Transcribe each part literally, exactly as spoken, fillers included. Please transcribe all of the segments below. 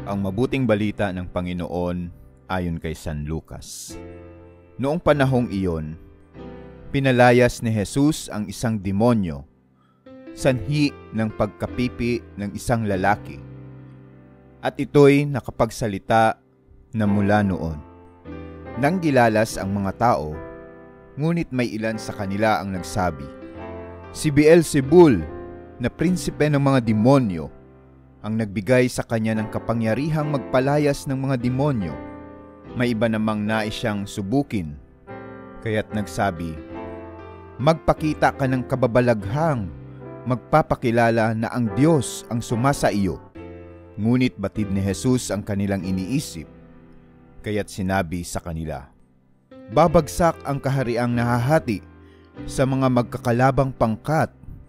Ang mabuting balita ng Panginoon ayon kay San Lucas. Noong panahong iyon, pinalayas ni Jesus ang isang demonyo, sanhi ng pagkapipi ng isang lalaki. At ito'y nakapagsalita na mula noon. Nang gilalas ang mga tao, ngunit may ilan sa kanila ang nagsabi, "Si Beelzebul, na prinsipe ng mga demonyo, ang nagbigay sa kanya ng kapangyarihang magpalayas ng mga demonyo." May iba namang nais siyang subukin, kaya't nagsabi, "Magpakita ka ng kababalaghang magpapakilala na ang Diyos ang sumasa iyo." Ngunit batid ni Jesus ang kanilang iniisip, kaya't sinabi sa kanila, "Babagsak ang kahariang nahahati sa mga magkakalabang pangkat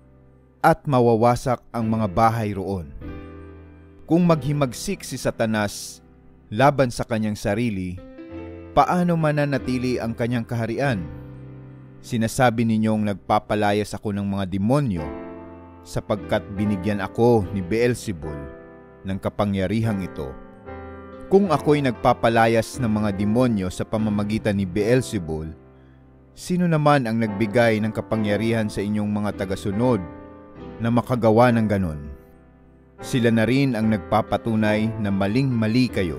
at mawawasak ang mga bahay roon. Kung maghimagsik si Satanas laban sa kanyang sarili, paano mananatili ang kanyang kaharian? Sinasabi ninyong nagpapalayas ako ng mga demonyo sapagkat binigyan ako ni Beelzebul ng kapangyarihang ito. Kung ako'y nagpapalayas ng mga demonyo sa pamamagitan ni Beelzebul, sino naman ang nagbigay ng kapangyarihan sa inyong mga tagasunod na makagawa ng ganon? Sila na rin ang nagpapatunay na maling-mali kayo.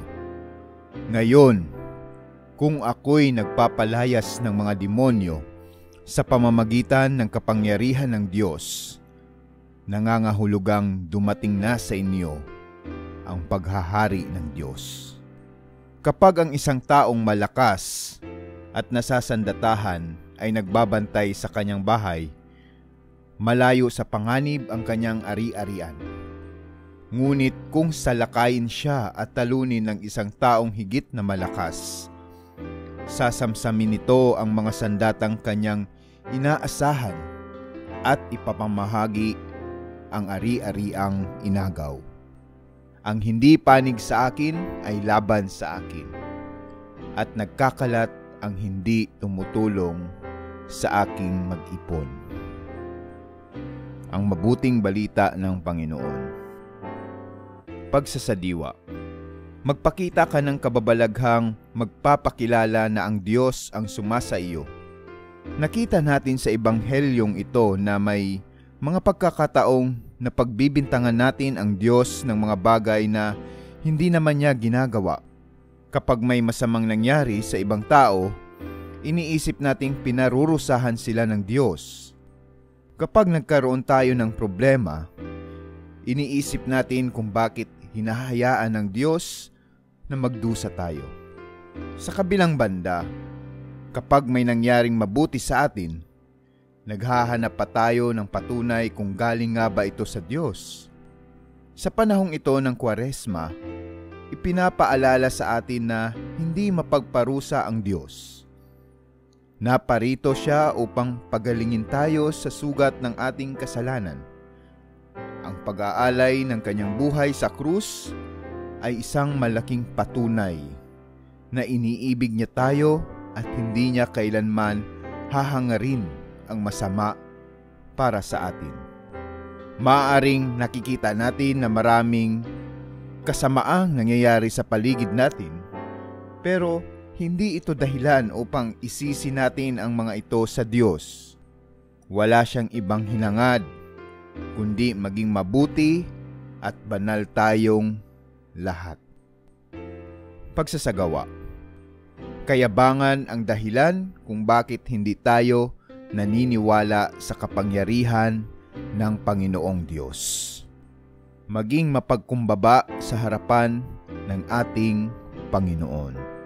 Ngayon, kung ako'y nagpapalayas ng mga demonyo sa pamamagitan ng kapangyarihan ng Diyos, nangangahulugang dumating na sa inyo ang paghahari ng Diyos. Kapag ang isang taong malakas at nasasandatahan ay nagbabantay sa kanyang bahay, malayo sa panganib ang kanyang ari-arian. Ngunit kung salakayin siya at talunin ng isang taong higit na malakas, sasamsamin nito ang mga sandatang kanyang inaasahan at ipapamahagi ang ari-ariang inagaw. Ang hindi panig sa akin ay laban sa akin, at nagkakalat ang hindi tumutulong sa aking mag-ipon." Ang mabuting balita ng Panginoon. Pagsasadiwa. Magpakita ka ng kababalaghang magpapakilala na ang Diyos ang sumasa iyo. Nakita natin sa ebanghelyong ito na may mga pagkakataong na pagbibintangan natin ang Diyos ng mga bagay na hindi naman niya ginagawa. Kapag may masamang nangyari sa ibang tao, iniisip nating pinarurusahan sila ng Diyos. Kapag nagkaroon tayo ng problema, iniisip natin kung bakit hinahayaan ng Diyos na magdusa tayo. Sa kabilang banda, kapag may nangyaring mabuti sa atin, naghahanap pa tayo ng patunay kung galing nga ba ito sa Diyos. Sa panahong ito ng Kwaresma, ipinapaalala sa atin na hindi mapagparusa ang Diyos. Naparito siya upang pagalingin tayo sa sugat ng ating kasalanan. Ang pag-aalay ng kanyang buhay sa krus ay isang malaking patunay na iniibig niya tayo at hindi niya kailanman hahangarin ang masama para sa atin. Maaaring nakikita natin na maraming kasamaang nangyayari sa paligid natin, pero hindi ito dahilan upang isisi natin ang mga ito sa Diyos. Wala siyang ibang hinangad kundi maging mabuti at banal tayong lahat. Pagsasagawa. Kayabangan ang dahilan kung bakit hindi tayo naniniwala sa kapangyarihan ng Panginoong Diyos. Maging mapagkumbaba sa harapan ng ating Panginoon.